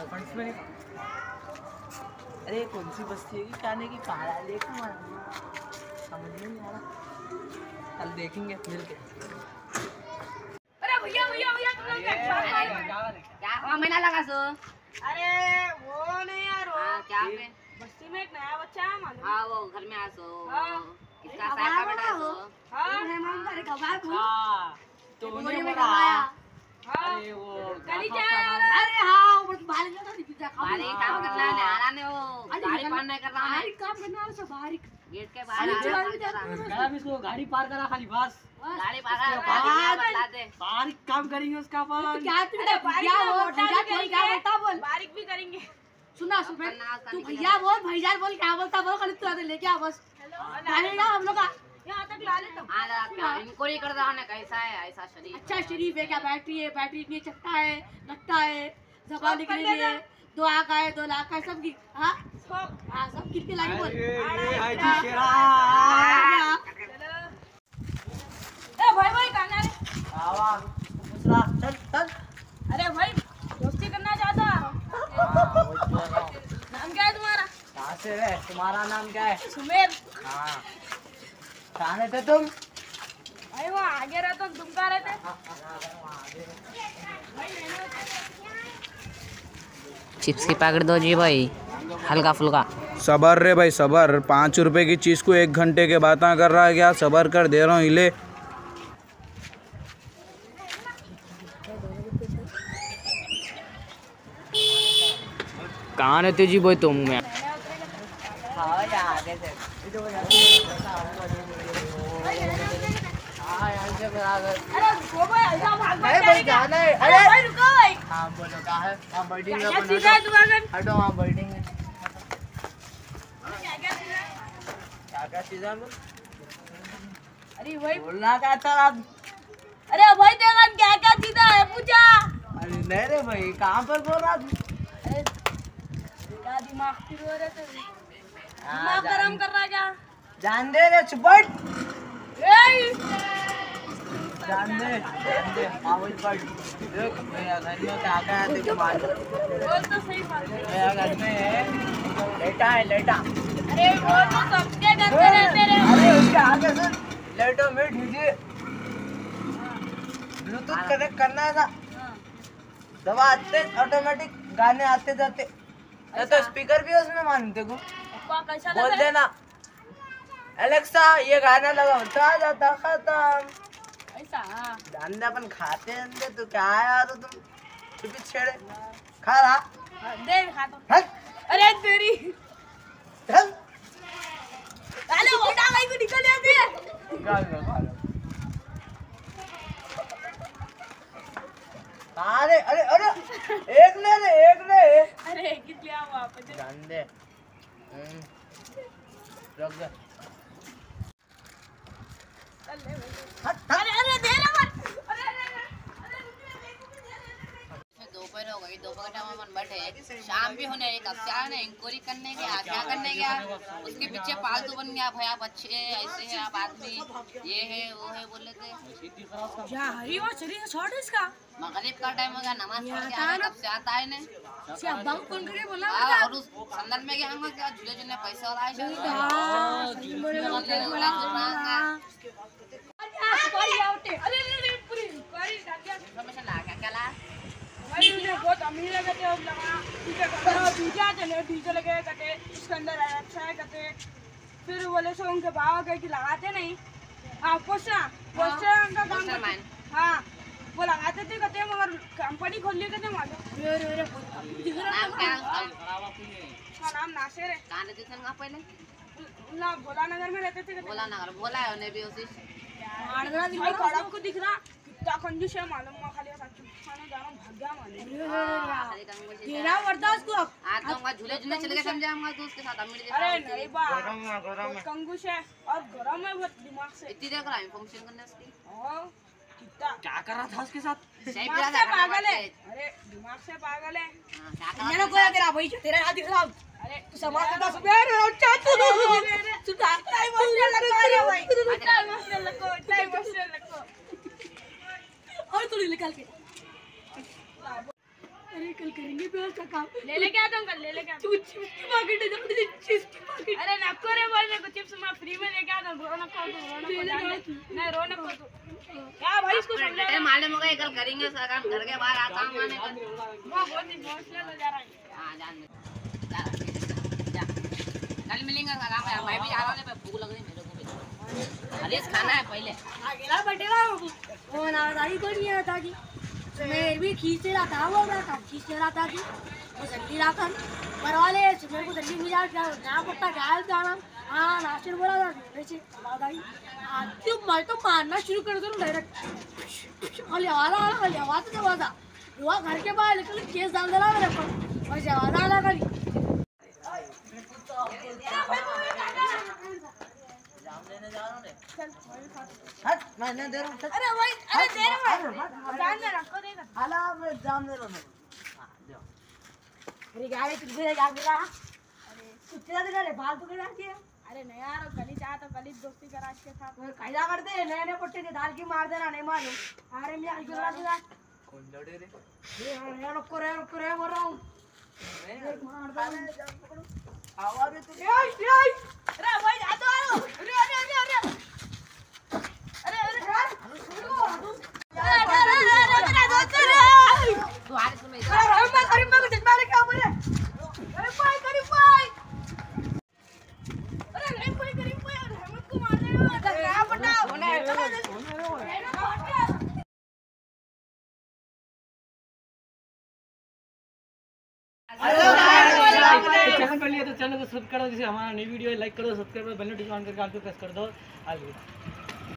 Funds में नहीं। अरे कौन सी बस्ती है कि खाने की पहाड़ा देखो समझ में नहीं आ रहा। कल देखेंगे मिलके। अरे भैया भैया भैया तुम लोग क्या महीना लगा सो? अरे वो नहीं यार वो क्या पे बस्ती में एक नया बच्चा है मालूम? हाँ वो घर में आ सो। हाँ। किसका साहब का बेटा सो? हाँ तो बोलिए उन्हें मैं बोला हाँ अरे वो कली क्या गाथा यार? अरे हाँ वो बाहर जाता नहीं पिज्जा खा। बाहर काम करना है नहाना ने वो गाड़ी पार नहीं कर रहा है। बाहरी काम करना है सब बाहरी गेट के बाहर गया भी इसको गाड़ी पार करा खाली बस गाड़ी पार बता दे। बारीक काम करेंगे उसका अपन। क्या तू क्या बोल बारीक भी करेंगे। सुना तू भैया बोल भैया बोल क्या बोलता बोल खाली तू लेके आ बस गाड़ी ना हम लोग यहाँ तक ला लेता हूँ। इंक्वायरी कर रहा है कैसा है ऐसा शरीर। अच्छा शरीफ है क्या? बैटरी है, बैटरी इतनी चक्का है, लगता है जबान निकलेगी है, 2 आँख है, 2 लाख है, सब की हाँ सब कितने लागे बोल। भाई भाई कहाँ रे? चल चल। अरे भाई दोस्ती करना चाहता? नाम क्या है तुम्हारा? कहाँ से है? तुम्हारा नाम क्या है? सुमेर। हाँ कहाँ रहते तुम? भाई वो आगे रहता हूँ, तुम कहाँ रहते? चिप्स की पैकेट दो जी भाई हल्का फुल्का। सबर रे भाई सबर। 5 रुपए की चीज़ को 1 घंटे के बातें कर रहा है क्या? सबर कर दे रहा हूँ हिले। कहाँ रहते जी भाई तुम? मैं अरे भाई जाना है। अरे भाई रुको भाई। हाँ बोलो कहाँ है? हाँ बिल्डिंग में क्या चीज़ है तुम्हारे? हटो हाँ बिल्डिंग में। क्या चीज़ है? क्या चीज़ है? अरे भाई बोलना क्या था आप? अरे भाई देखा क्या चीज़ है पूछा? अरे नहीं रे भाई कहाँ पर बोल रहा तू? अरे क्या दिमाग फिर हो रहे थे? दिमाग गरम कर रहा क्या? जान दे रे चुपट। जान दे हाँ वही पट। देख मेरा घर में क्या क्या है तेरे मालूम? बोल तो सही बात है। मेरा घर में है लेटा है लेटा। अरे वो तो सबके घर में रहते रहे। अरे उसके आगे सुन लेटो में डीजे ब्लूटूथ कनेक्ट करना था। दबा आते ऑटोमेटिक गाने आते जाते। या तो स्पीकर भी है उसमें मानते को पप्पा कैसा बोल लगा? देना एलेक्सा ये गाना लगा होता जाता खत्म। ऐसा हाँ। जानते अपन खाते अंदर तो क्या है यार तुम चुपी छेड़े खा रहा दे खाता हूँ। हट अरे तेरी चल अरे वो डाल को निकल जाती है। निकाल लो खा लो। अरे अरे अरे एक ले अरे किस लिया वापस जान दे रख दे। अरे अरे दे ना मत। दोपहर हो गई दोपहर टाइम अपन बैठे शाम भी होने कब से आने इंक्वायरी करने गया क्या करने गया उसके पीछे पालतू बन गया भाई आप अच्छे ऐसे हैं आप आदमी ये है वो है बोल लेते। क्या हरी वो शरीर शॉर्ट है इसका? मगरिब का टाइम हो गया नमाज पढ़ के आने कब से आता है ने क्या बाबू कौन करे बोला? और उस संदल में गया हम क्या झूले झूले पैसे वाला है अरे पूरी इंक्वायरी इन्फॉर्मेशन ला क्या ला भाई मुझे बहुत अमीर लगे थे अब लगा डीजे चले डीजे लगे कटे उसके अंदर अच्छा है कटे फिर बोले सो उनके भाव गए कि लगाते नहीं। हाँ पोस्टर का काम हाँ वो लगाते थे कहते मगर कंपनी खोल ली कहते मालूम। नाम क्या उसका नाम नासिर है। कहाँ रहते थे आप पहले? ना भोला नगर में रहते थे। बोला नगर बोला है उन्हें भी उसी भाई खड़क को दिख रहा कितना कंजूस है मालूम। खाली खाने जाना भाग गया मालूम। तेरा वर्दा उसको आज तो हम झूले झूले चले गए समझे हम तो उसके साथ अमीर अरे नहीं बा कंजूस है और गरम है बहुत दिमाग से। इतनी देर करा इन्फॉर्मेशन करने उसकी क्या कर रहा था उसके साथ? दिमाग से पागल है। अरे दिमाग से पागल है। मैंने कोई तेरा भाई तेरा हाथ दिख रहा। अरे तू समाज का सुबह चाचू सुधा टाइम मसले लगा रे भाई टाइम मसले लगो और तू निकाल के। अरे कल करेंगे व्यवस्था काम। ले लेके आता हूँ कल, ले लेके आता हूँ। चिप्स की पैकेट है, चिप्स की पैकेट। अरे नको रे बोल, मेरे को चिप्स मैं फ्री में लेके आता हूँ। रो नको नहीं, रो नको तू। क्या भाई इसको समझा। अरे मालूम होगा कल करेंगे उसका काम, घर के बाहर आता हूँ मैंने कल। वो बहुत इमोशनल हो जा रहा है। हाँ जान जा, कल मिलेंगे उसका काम है। मैं भी जा रहा हूँ, भूख लग रही है मेरे को भी। हरीश खाना है पहले। अकेला बैठेगा वो नादारी को नहीं आता कि मैं भी खींच रहा था, वो रहा था खींच रहा था कि वो जल्दी रहा था पर वाले मेरे को जल्दी मिल जाए नया पट्टा गायल जाना। हाँ नाश्ते बोला था वैसे दादाई मैं तो मारना शुरू कर दूँ डायरेक्ट। खाली आवाज तो आवाज हुआ घर के बाहर निकल केस डाल देना मेरे पर वैसे आवाज आना खाली। मैंने दे रहा हूँ। अरे भाई अरे दे रहा हूँ जान दे रखो देगा। हाला मैं जाम दे रहा हूँ। अरे गाड़ी तुझे जा रहा। अरे कुत्ते दे रे फालतू के डाल दिया। अरे नहीं यार गली चाह तो गली दोस्ती करा के साथ कायदा करते नए नए पट्टे के दाल की मार देना नहीं मालूम। अरे मैं आगे करा दूंगा। कौन लड़े रे? ये रुको रे बोल रहा हूँ। मार दो आवाज है तू। अरे भाई आ तो आ अरे चैनल पर लिए तो चैनल को सब्सक्राइब करो, जैसे हमारा नई वीडियो लाइक करो, सब्सक्राइब करो, बेल नोटिफिकेशन ऑन करके आल पे प्रेस कर दो।